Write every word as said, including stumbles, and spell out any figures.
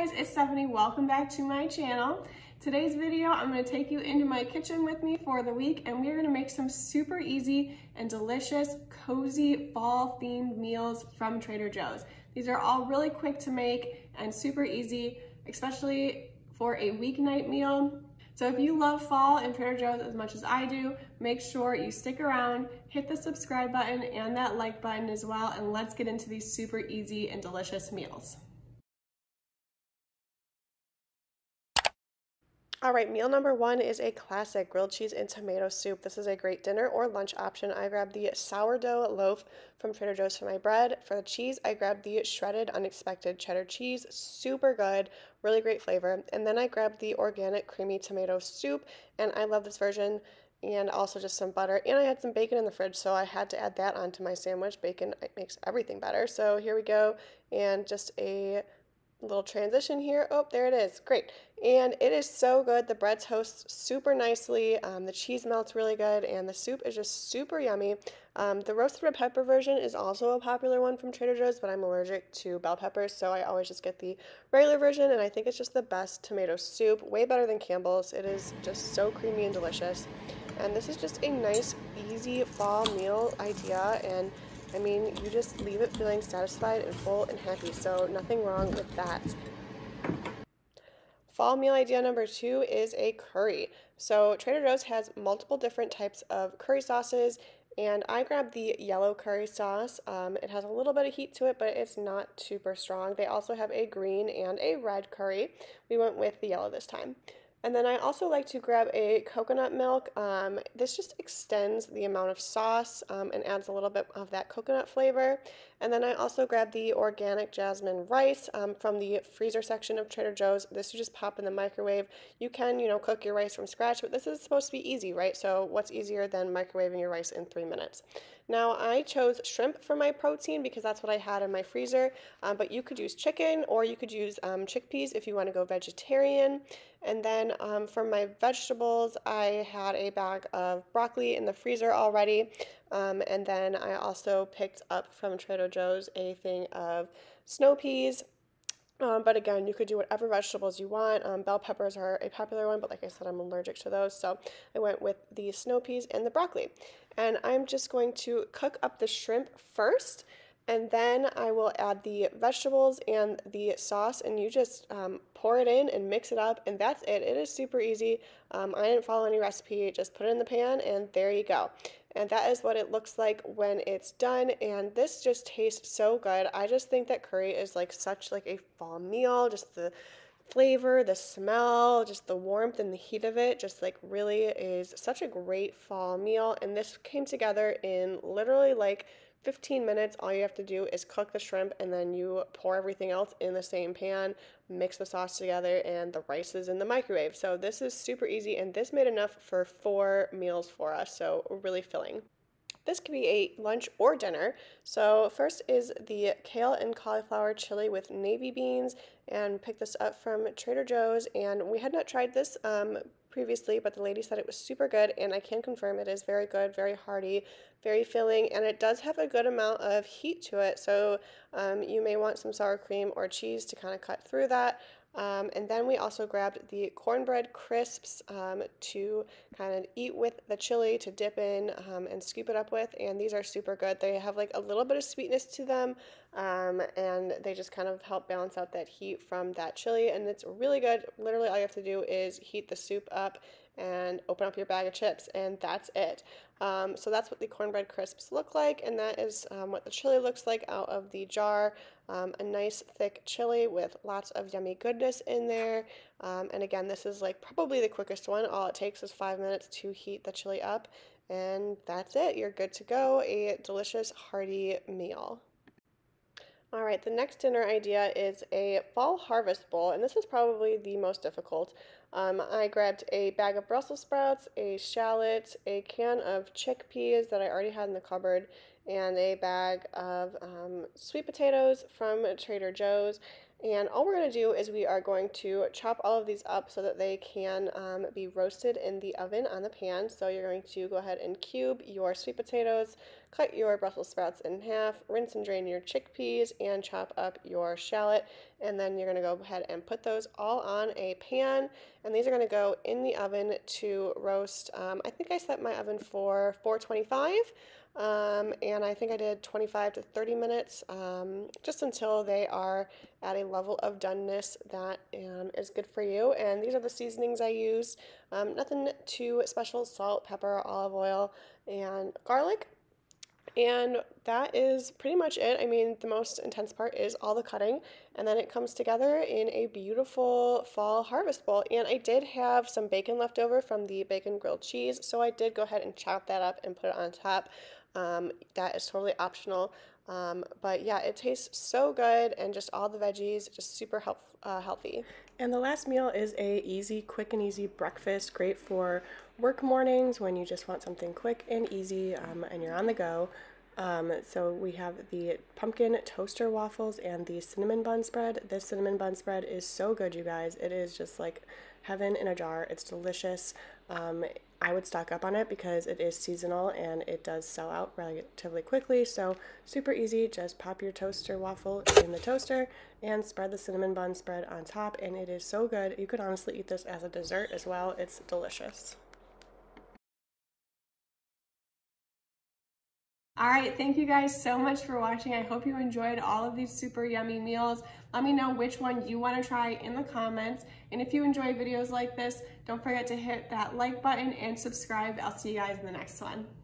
guys, it's Stephanie. Welcome back to my channel. Today's video, I'm going to take you into my kitchen with me for the week, and we're going to make some super easy and delicious, cozy, fall-themed meals from Trader Joe's. These are all really quick to make and super easy, especially for a weeknight meal. So if you love fall and Trader Joe's as much as I do, make sure you stick around, hit the subscribe button and that like button as well, and let's get into these super easy and delicious meals. All right, meal number one is a classic grilled cheese and tomato soup. This is a great dinner or lunch option. I grabbed the sourdough loaf from Trader Joe's for my bread. For the cheese, I grabbed the shredded unexpected cheddar cheese. Super good, really great flavor. And then I grabbed the organic creamy tomato soup, and I love this version. And also just some butter. And I had some bacon in the fridge, so I had to add that onto my sandwich. Bacon makes everything better. So here we go, and just a little transition here. Oh, there it is. Great. And it is so good. The bread toasts super nicely. Um, the cheese melts really good, and the soup is just super yummy. Um, the roasted red pepper version is also a popular one from Trader Joe's, but I'm allergic to bell peppers, so I always just get the regular version, and I think it's just the best tomato soup. Way better than Campbell's. It is just so creamy and delicious. And this is just a nice, easy fall meal idea, and I mean, you just leave it feeling satisfied and full and happy, so nothing wrong with that. Fall meal idea number two is a curry. So Trader Joe's has multiple different types of curry sauces, and I grabbed the yellow curry sauce. Um, it has a little bit of heat to it, but it's not super strong. They also have a green and a red curry. We went with the yellow this time. And then I also like to grab a coconut milk. Um, this just extends the amount of sauce um, and adds a little bit of that coconut flavor. And then I also grabbed the organic jasmine rice um, from the freezer section of Trader Joe's. This you just pop in the microwave. You can, you know, cook your rice from scratch, but this is supposed to be easy, right? So what's easier than microwaving your rice in three minutes? Now, I chose shrimp for my protein because that's what I had in my freezer, um, but you could use chicken or you could use um, chickpeas if you want to go vegetarian. And then um, for my vegetables, I had a bag of broccoli in the freezer already, um, and then I also picked up from Trader Joe's a thing of snow peas. Um, but again, you could do whatever vegetables you want. Um, bell peppers are a popular one, but like I said, I'm allergic to those, so I went with the snow peas and the broccoli. And I'm just going to cook up the shrimp first, and then I will add the vegetables and the sauce, and you just um, pour it in and mix it up, and that's it. It is super easy. Um, I didn't follow any recipe. Just put it in the pan, and there you go. And that is what it looks like when it's done, and this just tastes so good. I just think that curry is like such like a fall meal. Just the flavor, the smell, just the warmth and the heat of it just like really is such a great fall meal. And this came together in literally like fifteen minutes. All you have to do is cook the shrimp, and then you pour everything else in the same pan, mix the sauce together, and the rice is in the microwave. So this is super easy, and this made enough for four meals for us, so really filling. This could be a lunch or dinner. So first is the kale and cauliflower chili with navy beans, and picked this up from Trader Joe's, and we had not tried this um, previously, but the lady said it was super good, and I can confirm it is very good, very hearty, very filling, and it does have a good amount of heat to it, so um, you may want some sour cream or cheese to kind of cut through that. Um, and then we also grabbed the cornbread crisps um, to kind of eat with the chili, to dip in um, and scoop it up with, and these are super good. They have like a little bit of sweetness to them, um, and they just kind of help balance out that heat from that chili, and it's really good. Literally all you have to do is heat the soup up and open up your bag of chips, and that's it. Um, so that's what the cornbread crisps look like, and that is um, what the chili looks like out of the jar. Um, a nice thick chili with lots of yummy goodness in there. Um, and again, this is like probably the quickest one. All it takes is five minutes to heat the chili up, and that's it. You're good to go. A delicious, hearty meal. All right, the next dinner idea is a fall harvest bowl, and this is probably the most difficult. Um, I grabbed a bag of Brussels sprouts, a shallot, a can of chickpeas that I already had in the cupboard, and a bag of um, sweet potatoes from Trader Joe's. And all we're going to do is we are going to chop all of these up so that they can um, be roasted in the oven on the pan. So you're going to go ahead and cube your sweet potatoes, cut your Brussels sprouts in half, rinse and drain your chickpeas, and chop up your shallot. And then you're going to go ahead and put those all on a pan. And these are going to go in the oven to roast. Um, I think I set my oven for four twenty-five. Um, and I think I did twenty-five to thirty minutes, um, just until they are at a level of doneness that um, is good for you. And these are the seasonings I used. Um, nothing too special: salt, pepper, olive oil, and garlic. And that is pretty much it. I mean, the most intense part is all the cutting, and then it comes together in a beautiful fall harvest bowl. And I did have some bacon left over from the bacon grilled cheese, so I did go ahead and chop that up and put it on top. Um, that is totally optional. Um, but yeah, it tastes so good, and just all the veggies, just super health, uh, healthy. And the last meal is a easy, quick and easy breakfast, great for work mornings when you just want something quick and easy, um, and you're on the go. Um, so we have the pumpkin toaster waffles and the cinnamon bun spread. This cinnamon bun spread is so good, you guys. It is just like heaven in a jar. It's delicious. Um, I would stock up on it because it is seasonal and it does sell out relatively quickly. So super easy. Just pop your toaster waffle in the toaster and spread the cinnamon bun spread on top, and it is so good. You could honestly eat this as a dessert as well. It's delicious. All right, thank you guys so much for watching. I hope you enjoyed all of these super yummy meals. Let me know which one you want to try in the comments. And if you enjoy videos like this, don't forget to hit that like button and subscribe. I'll see you guys in the next one.